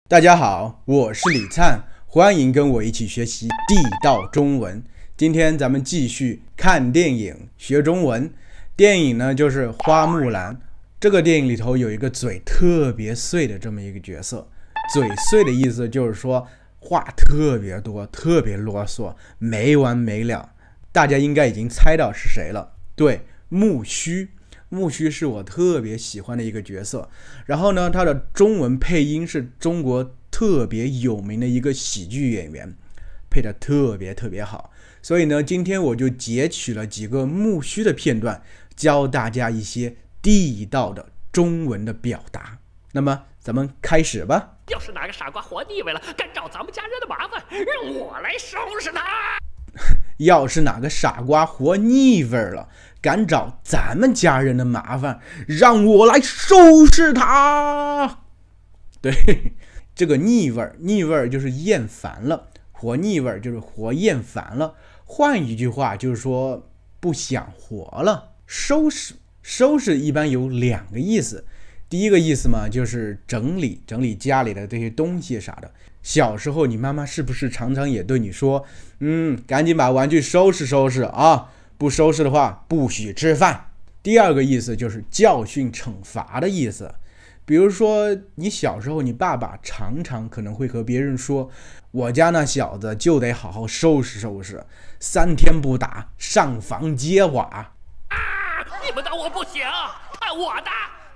大家好，我是李灿，欢迎跟我一起学习地道中文。今天咱们继续看电影学中文。电影呢就是《花木兰》，这个电影里头有一个嘴特别碎的这么一个角色。嘴碎的意思就是说话特别多，特别啰嗦，没完没了。大家应该已经猜到是谁了，对，木须。木须是我特别喜欢的一个角色，然后呢，他的中文配音是中国特别有名的一个喜剧演员，配得特别好。所以呢，今天我就截取了几个木须的片段，教大家一些地道的中文的表达。那么咱们开始吧。 要是哪个傻瓜活腻歪了，敢找咱们家人的麻烦，让我来收拾他。 要是哪个傻瓜活腻味了，敢找咱们家人的麻烦，让我来收拾他。对，这个腻味就是厌烦了，活腻味就是活厌烦了。换一句话就是说不想活了。收拾一般有两个意思，第一个意思嘛，就是整理家里的这些东西啥的。小时候你妈妈是不是常常也对你说，赶紧把玩具收拾啊，不收拾的话不许吃饭。第二个意思就是教训惩罚的意思。比如说你小时候你爸爸常常可能会和别人说，我家那小子就得好好收拾，3天不打上房揭瓦啊！你们当我不行，看我的。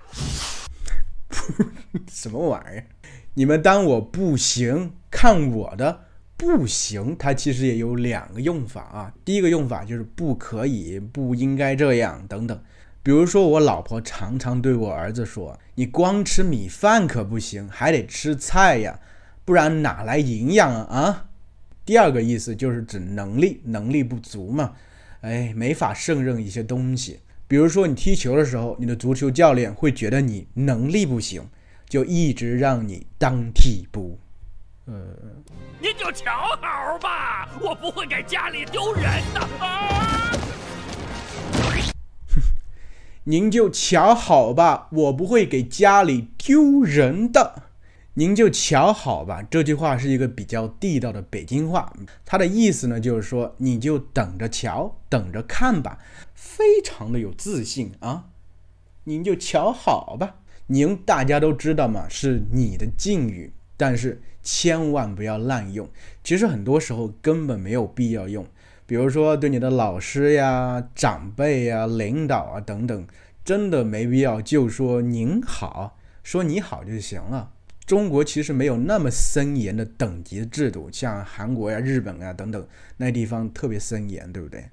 什么玩意儿？你们当我不行，看我的。不行它其实也有两个用法啊。第一个用法就是不可以，不应该这样等等。比如说我老婆常常对我儿子说，你光吃米饭可不行，还得吃菜呀，不然哪来营养啊？第二个意思就是指能力不足嘛，没法胜任一些东西。比如说你踢球的时候，你的足球教练会觉得你能力不行，就一直让你当替补。 您就瞧好吧，我不会给家里丢人的啊！ 您就瞧好吧，我不会给家里丢人的。您就瞧好吧，这句话是一个比较地道的北京话，它的意思呢就是说你就等着瞧，等着看吧，非常的有自信啊。您就瞧好吧，您大家都知道嘛，是你的敬语，但是千万不要滥用，其实很多时候根本没有必要用。比如说对你的老师呀、长辈呀、领导啊等等，真的没必要就说您好，说你好就行了。中国其实没有那么森严的等级制度，像韩国呀、日本呀等等，那地方特别森严，对不对？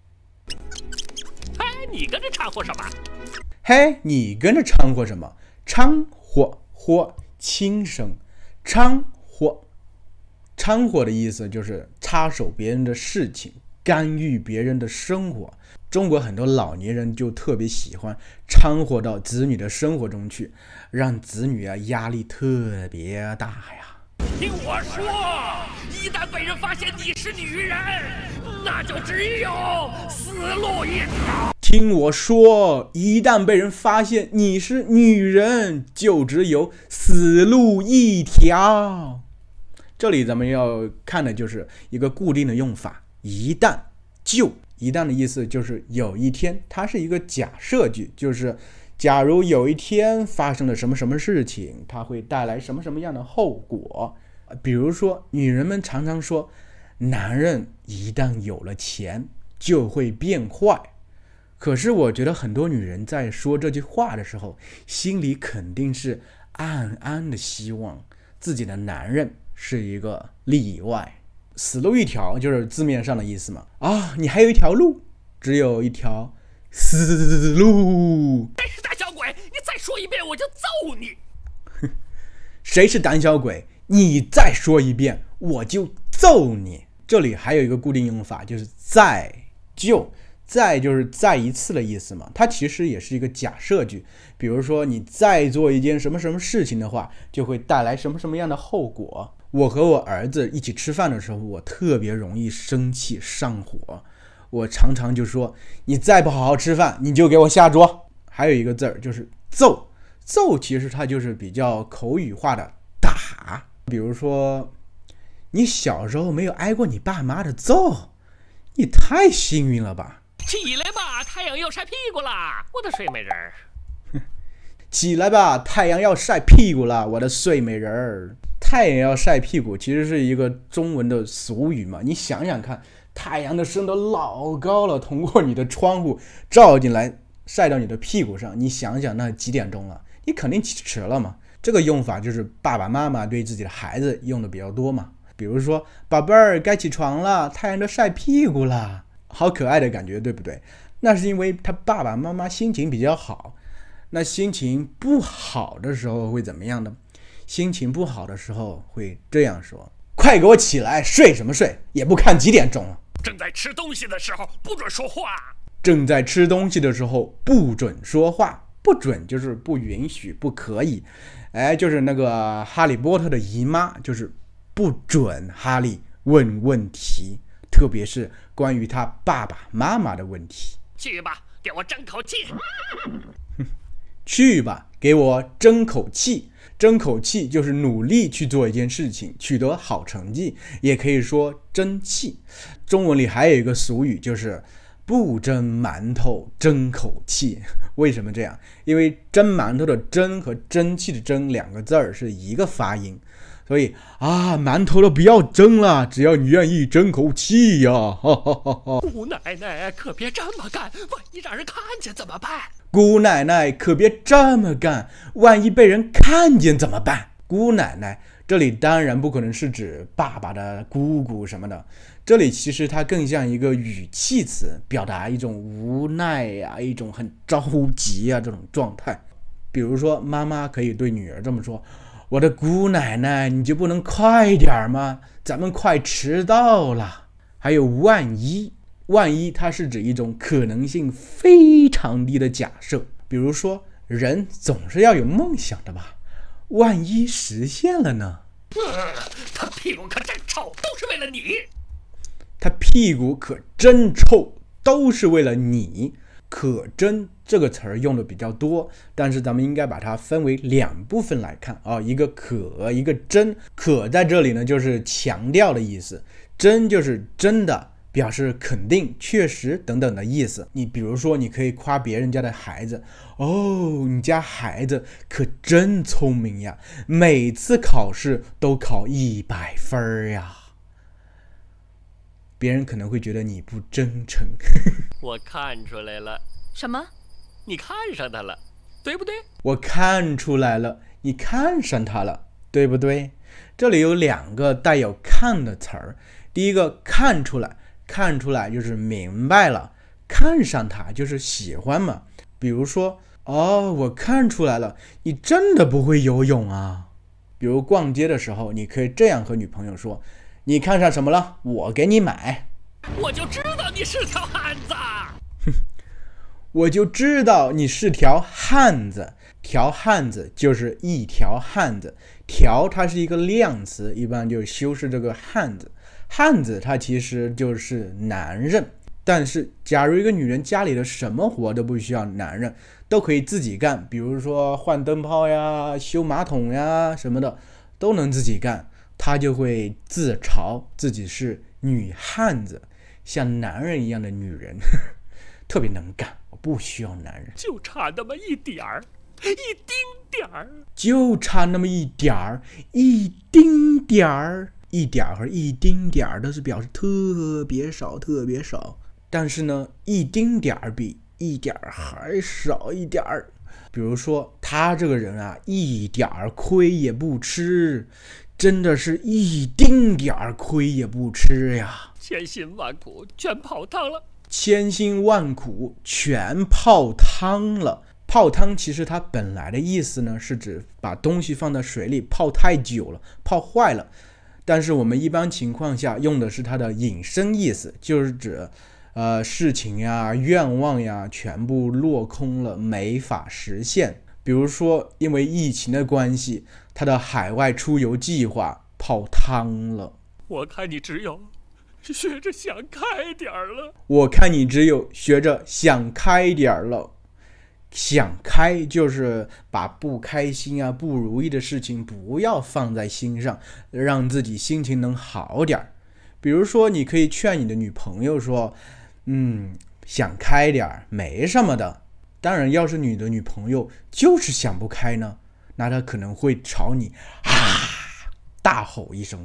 你跟着掺和什么？ 你跟着掺和什么？掺和轻声，掺和的意思就是插手别人的事情，干预别人的生活。中国很多老年人就特别喜欢掺和到子女的生活中去，让子女压力特别大呀。 听我说，一旦被人发现你是女人，那就只有死路一条。 听我说，一旦被人发现你是女人，就只有死路一条。这里咱们要看的就是一个固定的用法，一旦的意思就是有一天，它是一个假设句，就是假如有一天发生了什么事情，它会带来什么样的后果。比如说女人们常常说，男人一旦有了钱就会变坏。可是我觉得很多女人在说这句话的时候，心里肯定是暗暗的希望自己的男人是一个例外。死路一条就是字面上的意思嘛。你还有一条路，只有一条死路。 谁是胆小鬼？你再说一遍我就揍你。 谁是胆小鬼？你再说一遍我就揍你。这里还有一个固定用法，就是再就是再一次的意思嘛，它其实也是一个假设句。比如说你再做一件什么事情的话，就会带来什么样的后果。我和我儿子一起吃饭的时候，我特别容易生气上火，我常常就说，你再不好好吃饭，你就给我下桌。还有一个字儿就是揍其实它就是比较口语化的打， 比如说，你小时候没有挨过你爸妈的揍，你太幸运了吧？ 起来吧，太阳要晒屁股啦，我的睡美人儿。 起来吧，太阳要晒屁股了，我的睡美人儿。太阳要晒屁股其实是一个中文的俗语嘛，你想想看，太阳的升都老高了，通过你的窗户照进来，晒到你的屁股上，你想想那几点钟了？你肯定起迟了嘛。这个用法就是爸爸妈妈对自己的孩子用的比较多嘛。比如说，宝贝儿该起床了，太阳都晒屁股了，好可爱的感觉，对不对？那是因为他爸爸妈妈心情比较好。那心情不好的时候会怎么样呢？心情不好的时候会这样说：快给我起来，睡什么睡，也不看几点钟了。 正在吃东西的时候不准说话。 正在吃东西的时候不准说话，不准就是不允许，不可以。就是那个哈利波特的姨妈，就是不准哈利问问题，特别是关于他爸爸妈妈的问题。 去吧，给我争口气。 去吧，给我争口气。争口气就是努力去做一件事情，取得好成绩，也可以说争气。中文里还有一个俗语，就是不蒸馒头争口气。为什么这样？因为蒸馒头的蒸和蒸汽的蒸两个字儿是一个发音，所以馒头都不要蒸了，只要你愿意争口气呀！ 姑奶奶可别这么干，万一让人看见怎么办？ 姑奶奶可别这么干，万一被人看见怎么办？姑奶奶这里当然不可能是指爸爸的姑姑什么的，这里其实它更像一个语气词，表达一种无奈呀，一种很着急啊这种状态。比如说妈妈可以对女儿这么说：我的姑奶奶，你就不能快点吗？咱们快迟到了。还有万一，万一它是指一种可能性非常低的假设，比如说人总是要有梦想的吧，万一实现了呢？ 他屁股可真臭，都是为了你。 他屁股可真臭，都是为了你。可真这个词儿用的比较多，但是咱们应该把它分为两部分来看啊，一个可，一个真。可在这里呢就是强调的意思，真就是真的，表示肯定、确实等等的意思。你比如说，你可以夸别人家的孩子：哦，你家孩子可真聪明呀，每次考试都考100分呀。别人可能会觉得你不真诚。 我看出来了。 什么？ 你看上他了，对不对？ 我看出来了，你看上他了，对不对？这里有两个带有看的词儿。第一个看出来，看出来就是明白了，看上他就是喜欢嘛。比如说，我看出来了，你真的不会游泳啊。比如逛街的时候，你可以这样和女朋友说：你看上什么了？我给你买。 我就知道你是条汉子。 我就知道你是条汉子。条汉子就是一条汉子，条它是一个量词，一般就修饰这个汉子。汉子它其实就是男人，但是假如一个女人家里的什么活都不需要男人，都可以自己干，比如说换灯泡呀、修马桶呀什么的都能自己干，她就会自嘲自己是女汉子，像男人一样的女人，特别能干，我不需要男人， 就差那么一点儿，一丁点儿， 就差那么一点儿，一丁点儿。一点儿和一丁点儿都是表示特别少特别少，但是呢一丁点儿比一点儿还少一点儿。比如说他这个人啊，一点儿亏也不吃，真的是一丁点儿亏也不吃呀， 千辛万苦全泡汤了。 千辛万苦全泡汤了。泡汤其实它本来的意思呢是指把东西放在水里泡太久了，泡坏了，但是我们一般情况下用的是它的引申意思，就是指事情呀、愿望呀全部落空了，没法实现。比如说因为疫情的关系，他的海外出游计划泡汤了。 我看你只有学着想开点了。 我看你只有学着想开点了。 想开就是把不开心啊、不如意的事情不要放在心上，让自己心情能好点。比如说，你可以劝你的女朋友说：“想开点，没什么的。”当然，要是你的女朋友就是想不开呢，那她可能会朝你大吼一声：“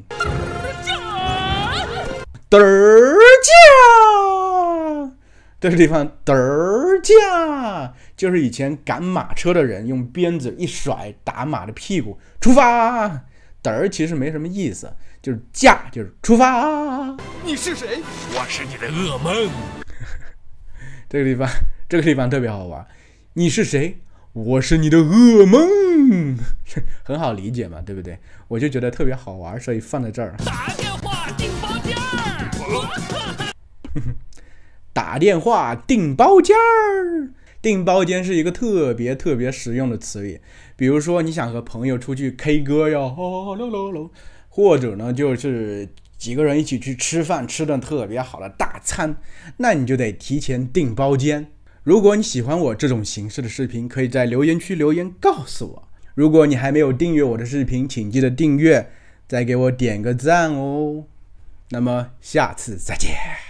嘚儿驾！”这个地方嘚儿驾就是以前赶马车的人用鞭子一甩打马的屁股，出发。嘚儿其实没什么意思，就是驾就是出发。 你是谁？我是你的噩梦。 这个地方特别好玩。你是谁？我是你的噩梦。很好理解嘛，对不对？我就觉得特别好玩，所以放在这儿。 打电话订包间儿。 打电话订包间儿。订包间是一个特别实用的词语。比如说你想和朋友出去 K 歌哟，或者呢就是几个人一起去吃饭，吃顿特别好的大餐，那你就得提前订包间。如果你喜欢我这种形式的视频，可以在留言区留言告诉我。如果你还没有订阅我的视频，请记得订阅，再给我点个赞哦。那么下次再见。